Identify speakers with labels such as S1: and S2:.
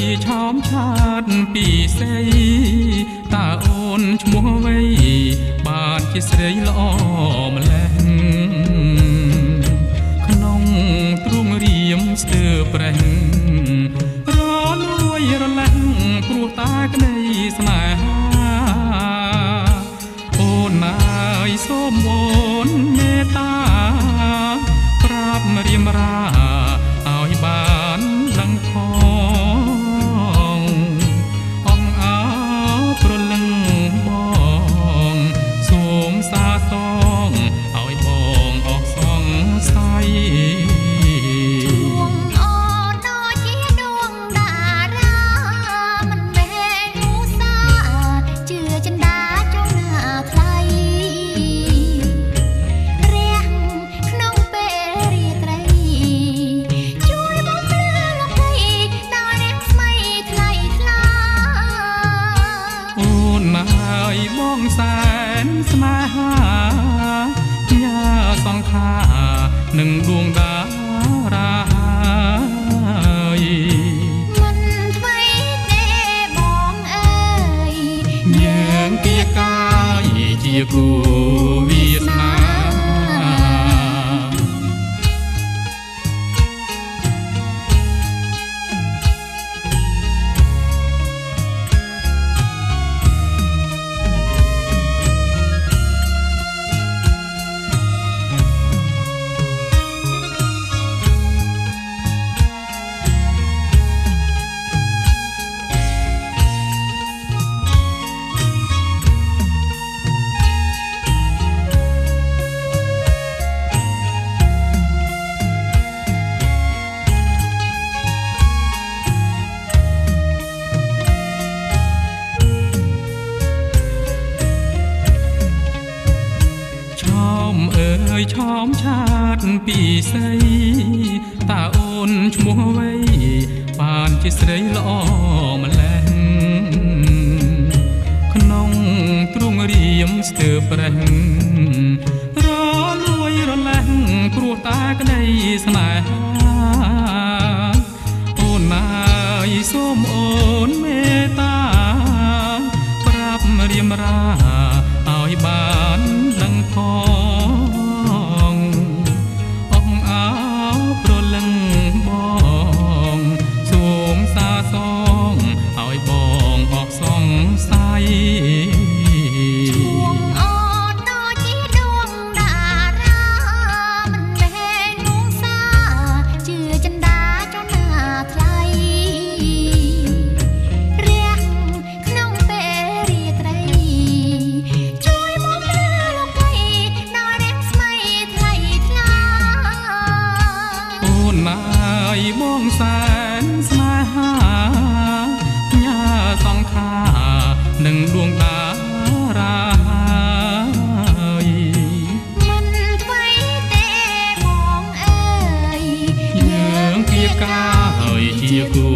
S1: ឆោមឆាតពីស្រីតាអូនឈ្មោះអ្វីបានជាស្រីល្អម្ល៉េះក្នុងទ្រូងរៀមស្ទើរប្រេះរលួយរលែងព្រោះតាក្តីស្នេហាអូនអើយសូមអូនមេត្តាប្រាប់រៀមរាឲ្យបានដឹងផងអង្គអើប្រលឹងបងសូមសាសងឲ្យបងអស់សង្ស័យបងសែនស្នេហាញ៉ាសងខានឹងដួងតារា
S2: មិនថ្មីទេបងអើយ
S1: យើងគៀកាយជាគូវាសនាឆោមឆាតពីស្រីតាអូនឈ្មោះអ្វីបានជាស្រីល្អម្ល៉េះក្នុងទ្រូងរៀមស្ទើរប្រេះរលួយរលែងព្រោះតាក្តីស្នេហាអូនអើយសូមអូនមេត្តាប្រាប់រៀមរាឲ្យបានដឹងផងសូមសាសងឲ្យបងអស់សង្ស័យ
S2: ជួងអូនដូចជាដួងតារាមិនមែនងងសាជឿចិន្តាចុះណាថ្លៃរះក្នុងពេលរាត្រីជួយមកលើលោកីដល់រះស្មៃថ្លៃថ្លា
S1: អូនអើយបងសែនស្នេហាញ៉ាសងខានឹងដួងតារា
S2: មិនថ្មីទេបងអើយ
S1: យើងគៀកាហើយជាគូ